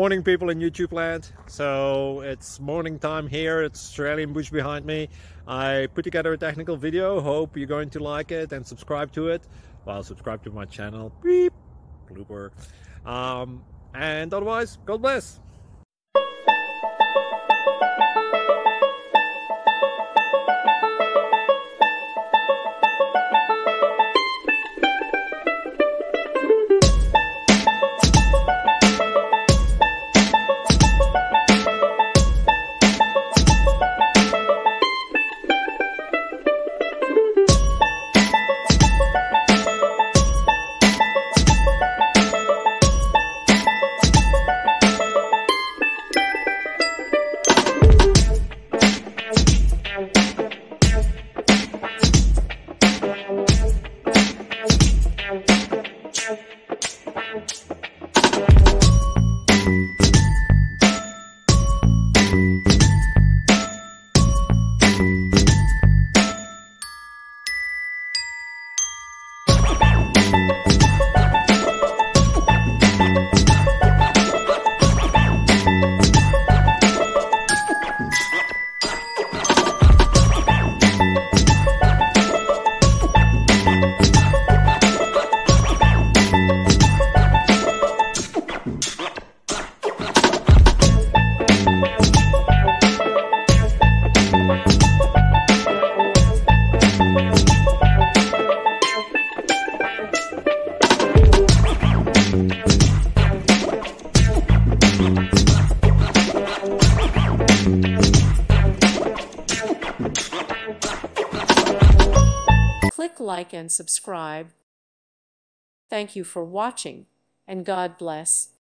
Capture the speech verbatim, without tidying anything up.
Morning, people in YouTube land. So it's morning time here. It's Australian bush behind me. I put together a technical video. Hope you're going to like it and subscribe to it. Well, subscribe to my channel. Beep. Blooper. Um, and otherwise, God bless. Click like and subscribe. Thank you for watching, and God bless.